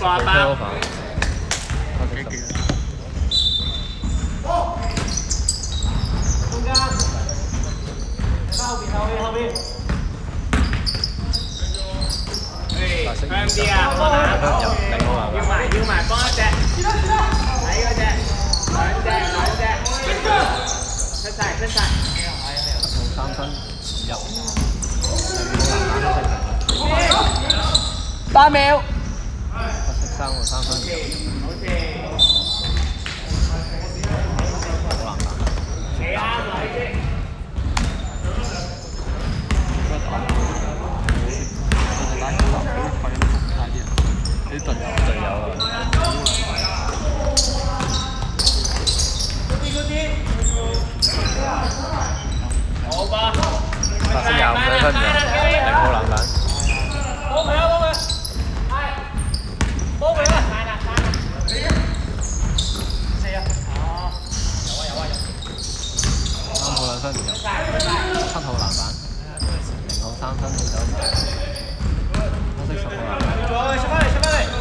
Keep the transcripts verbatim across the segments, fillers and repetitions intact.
啊包。 幾勁！ 中間，後邊後邊後邊。誒，向啲啊！要埋要埋，幫一隻。睇嗰隻，兩隻兩隻。出晒出晒。 三分入。 八秒。 十三號三分。 好似。幾啱啊！呢啲。 啲隊友隊友啊！ 好吧。 八分廿五分嘅，零號籃板。 幫佢啊！幫佢。係。幫佢啊！快啦！快啦！四啊！哦。有啊有啊有。 三號兩分唔入。七號籃板。零號三分走唔到。可惜十號籃板。 喂，出翻嚟出翻嚟。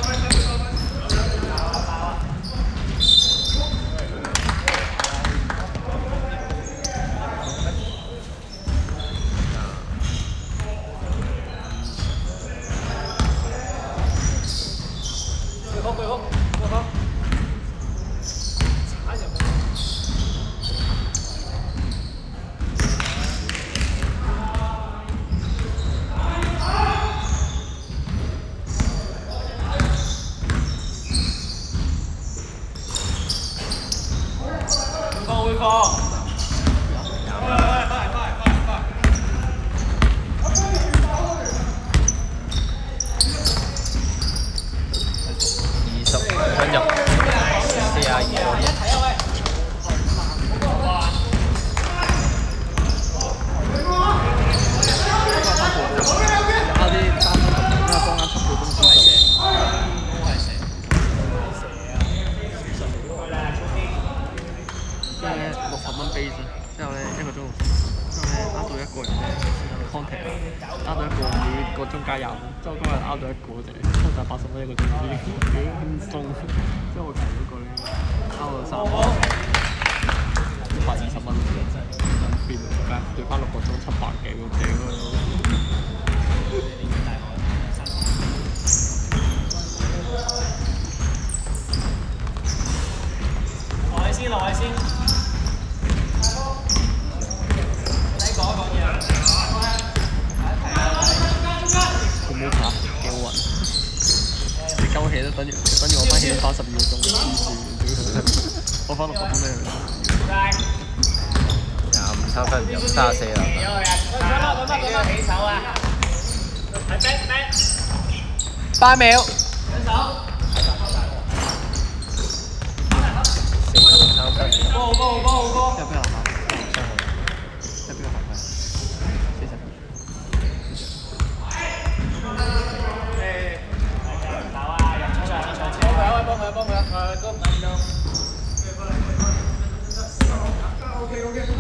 八秒。四號三分。 高高高高。 一邊籃板，三號。一邊個犯規？四十二。 誒，走啊！入出嚟，幫佢啊！幫佢啊！幫佢啊！誒，高唔到。OK OK。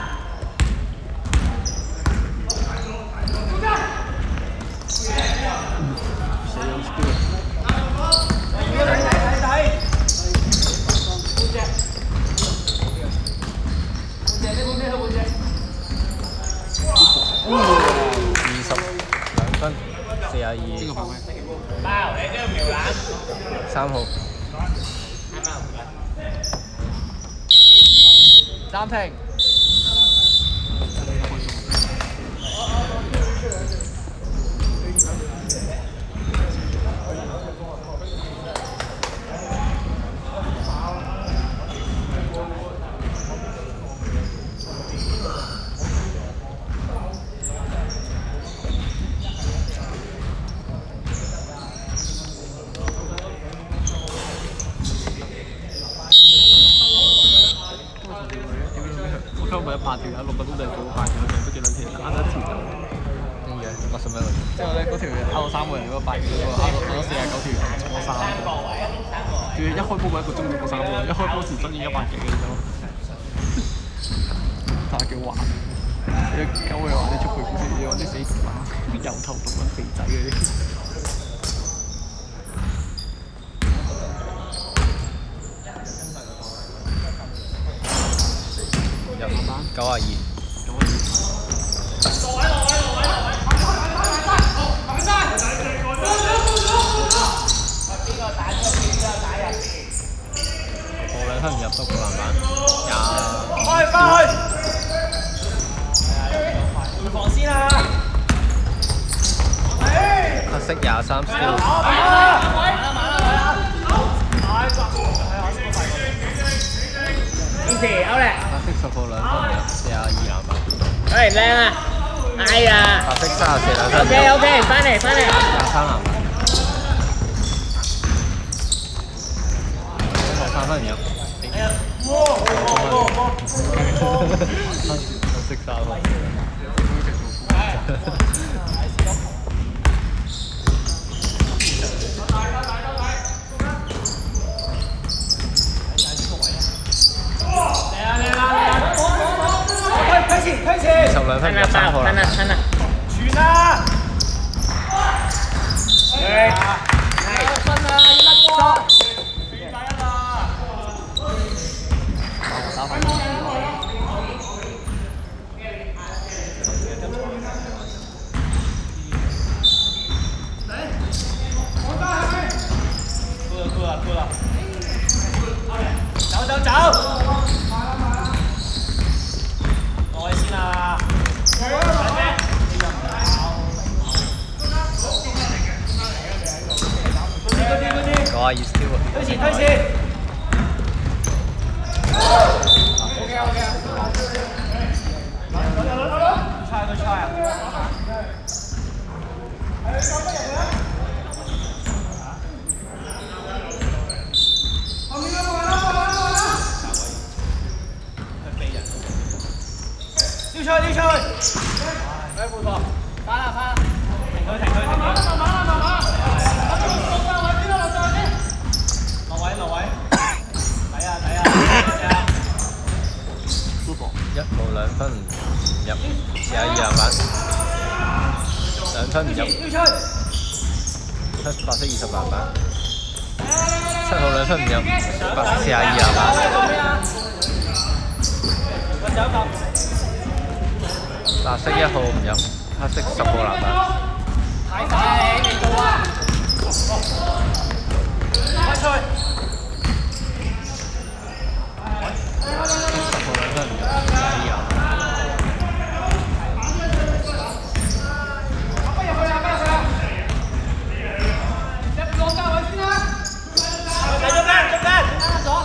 三號。 暫停。 八條友六個鐘就係做八條，都幾撚錢，啱得一條。點嘅？八十蚊。之後咧，嗰條啱到三個人嗰個八條嗰個，啱到啱到四十九條，我三。仲要一開波嗰一個鐘就冇三個，一開波時真已一百幾嘅啫。但係幾玩。你狗嘅話，你出去好似要揾啲死字馬，油頭動物肥仔嗰啲。 九啊二。冇兩分唔入都好難玩。廿。 開翻去。回防先啦。 黑色廿三 skill。 堅持，歐力。 黑色十個兩分入，四廿二籃板。 喂，靚啊！哎呀！ 白色三十四兩分。 O K O K， 翻嚟翻嚟。 廿三籃板。我三分唔入。哎呀！我識三分。十兩分入三個籃板。 傳啦！係。係。分啊！要甩波啊！四打一啦！打快啲！夠啦夠啦！走走走！落位先啊！ 九啊二 skill 啊！ 推前推前。OK OK。猜都猜啊！溜出溜出！哎，冇錯，翻啦翻啦，停佢停佢停佢。慢慢慢慢慢慢。落位先啦，落位先。落位落位。睇下睇下睇下。 舒服。一號兩分唔入，四廿二籃板。兩分唔入。 溜出。 七白色二十籃板。七號兩分唔入，白色四廿二籃板。 我走咁。 白色一號唔入，黑色十個籃板。 睇晒你未到啊！開出去。 十個兩分唔入，四廿二籃板。 入去啊！入去啊！入個價位先啦。喺中間，中間。啱咗。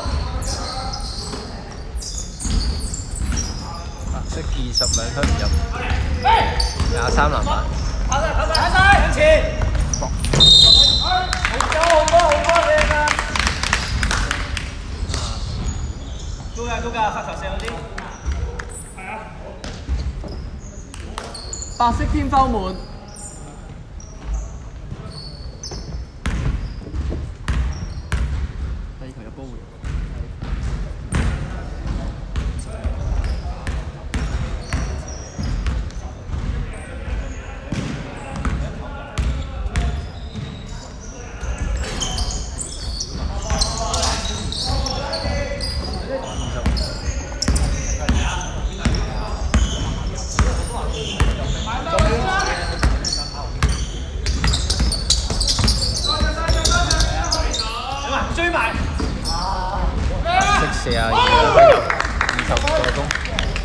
白色二十兩分唔入，廿三籃板。 跑晒跑晒跑晒向前。好高好高好高靚啊！高㗎高㗎，發球射好啲。係啊。 白色天花門。第二球入波會。 追埋。 色四廿二分入，二十個鐘。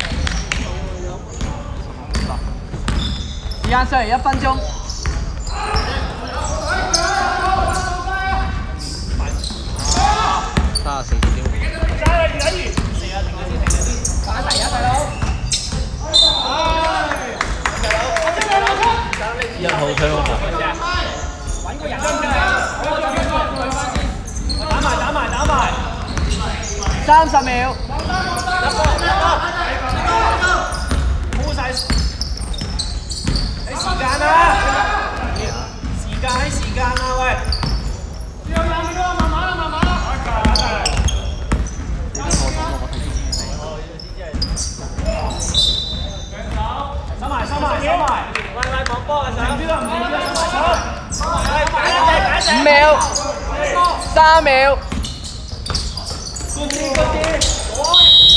時間上嚟一分鐘。 三十四點。 加啦，二打二。四啊，停下先，停下先。打第一大佬。 一號推好球。 揾個人真係。打埋打埋打埋。 三十秒。 入波入波。鋪晒。睇時間啊！時間喺時間啊喂！有有幾多？慢慢啦，慢慢啦。收埋收埋收埋。喂喂，望波啊！上邊啦，唔掂啦，收埋手。解一隻解一隻。 五秒。三秒。 good 啲 good 啲。